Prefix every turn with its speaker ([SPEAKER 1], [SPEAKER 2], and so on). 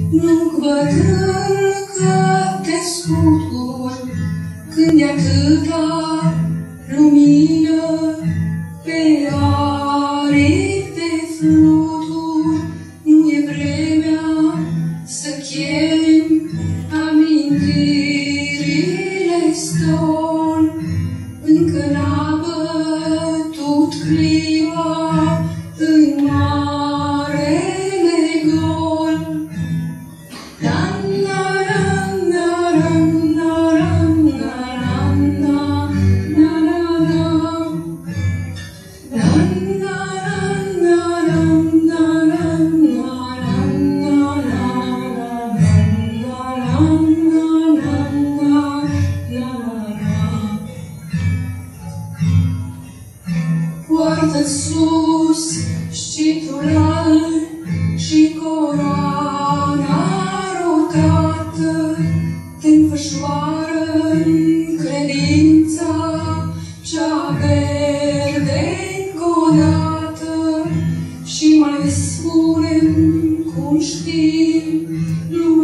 [SPEAKER 1] Nu-mi bătrân că te scutur când e atâta lumină pe aripi de fluturi. Nu e vremea să chem amintirile stol. Încă n-a bătut clipa în marele gol. Poartă-ți sus scitul și coroana rotată, te înfășoară în credința cea verde încodată și mai spune-mi cum știi.